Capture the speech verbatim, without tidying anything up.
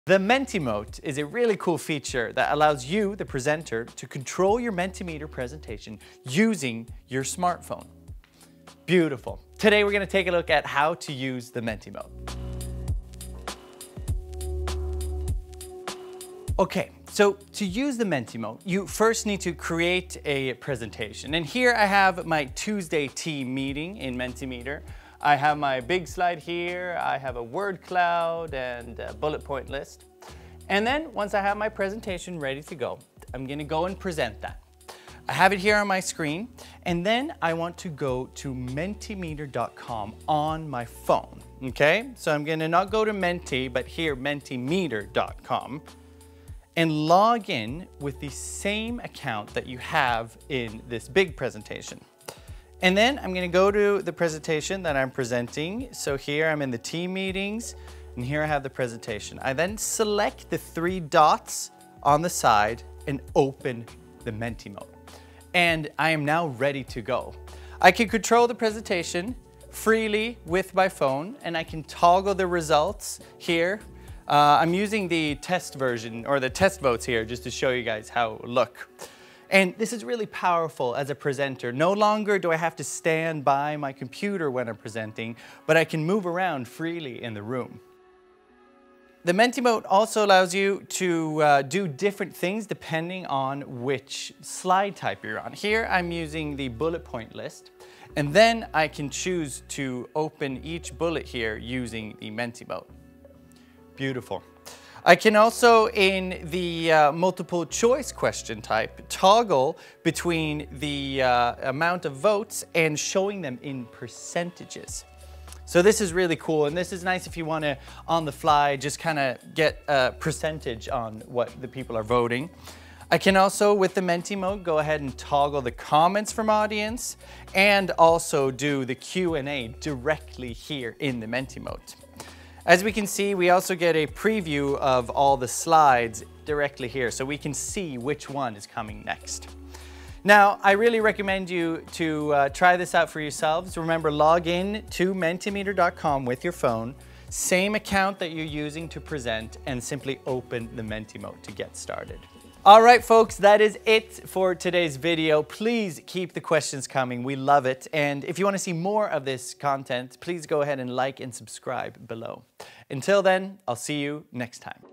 The Mentimote is a really cool feature that allows you, the presenter, to control your Mentimeter presentation using your smartphone. Beautiful. Today we're going to take a look at how to use the Mentimote. Okay, so to use the Mentimote, you first need to create a presentation. And here I have my Tuesday team meeting in Mentimeter. I have my big slide here, I have a word cloud and a bullet point list. And then once I have my presentation ready to go, I'm gonna go and present that. I have it here on my screen, and then I want to go to mentimeter dot com on my phone, okay? So I'm gonna not go to Menti, but here mentimeter dot com, and log in with the same account that you have in this big presentation. And then I'm gonna go to the presentation that I'm presenting. So here I'm in the team meetings, and here I have the presentation. I then select the three dots on the side and open the Mentimote. And I am now ready to go. I can control the presentation freely with my phone, and I can toggle the results here. Uh, I'm using the test version, or the test votes here, just to show you guys how it will look. And this is really powerful as a presenter. No longer do I have to stand by my computer when I'm presenting, but I can move around freely in the room. The Mentimote also allows you to uh, do different things depending on which slide type you're on. Here I'm using the bullet point list, and then I can choose to open each bullet here using the Mentimote. Beautiful. I can also, in the uh, multiple choice question type, toggle between the uh, amount of votes and showing them in percentages. So this is really cool, and this is nice if you want to, on the fly, just kind of get a percentage on what the people are voting. I can also, with the Mentimote, go ahead and toggle the comments from audience and also do the Q and A directly here in the Mentimote. As we can see, we also get a preview of all the slides directly here, so we can see which one is coming next. Now, I really recommend you to uh, try this out for yourselves. Remember, log in to mentimeter dot com with your phone, same account that you're using to present, and simply open the Mentimote to get started. All right, folks, that is it for today's video. Please keep the questions coming. We love it. And if you want to see more of this content, please go ahead and like and subscribe below. Until then, I'll see you next time.